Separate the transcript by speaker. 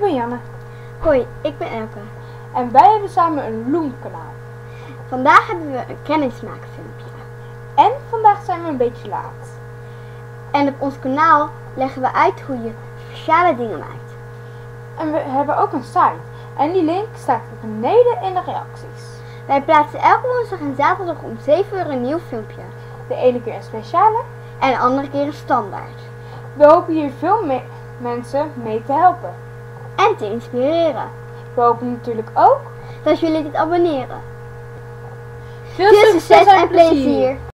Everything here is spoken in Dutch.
Speaker 1: ben Janne.
Speaker 2: Hoi, ik ben Elke.
Speaker 1: En wij hebben samen een Loem-kanaal.
Speaker 2: Vandaag hebben we een kennismaakfilmpje.
Speaker 1: En vandaag zijn we een beetje laat.
Speaker 2: En op ons kanaal leggen we uit hoe je speciale dingen maakt.
Speaker 1: En we hebben ook een site. En die link staat beneden in de reacties.
Speaker 2: Wij plaatsen elke woensdag en zaterdag om 7 uur een nieuw filmpje.
Speaker 1: De ene keer een speciale.
Speaker 2: En de andere keer een standaard.
Speaker 1: We hopen hier veel mensen mee te helpen.
Speaker 2: En te inspireren.
Speaker 1: We hopen natuurlijk ook
Speaker 2: dat jullie dit abonneren.
Speaker 1: Veel succes en plezier!